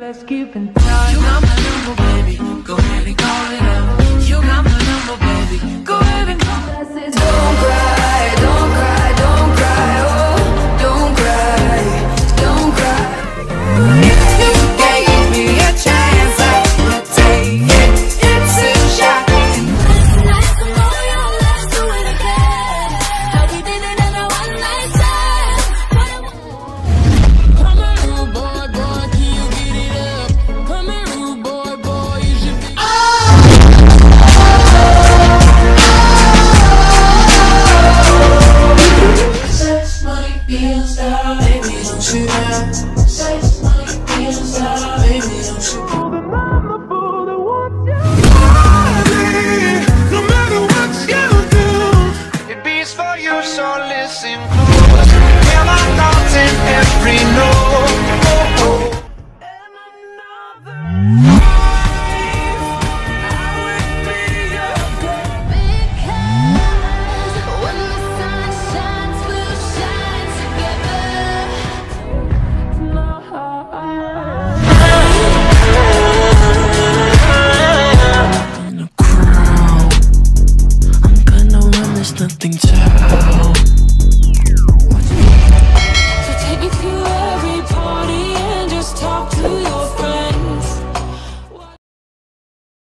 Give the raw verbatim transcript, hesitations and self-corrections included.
Let's keep in touch. You got my number, baby. Go ahead and call it up. You got my number, baby. Go ahead and call it. Don't cry, don't cry, don't cry, oh, don't cry, don't cry. If you gave me a chance, I would take it. It's a shot. Nice to know you, let's do it again. How we did it in a one night stand. Come on, rude boy, boy, can you get it up? Come on, rude boy, boy, you should be. Sex, money, bills, baby, don't you dare. Sex, money, bills, baby, don't you dare.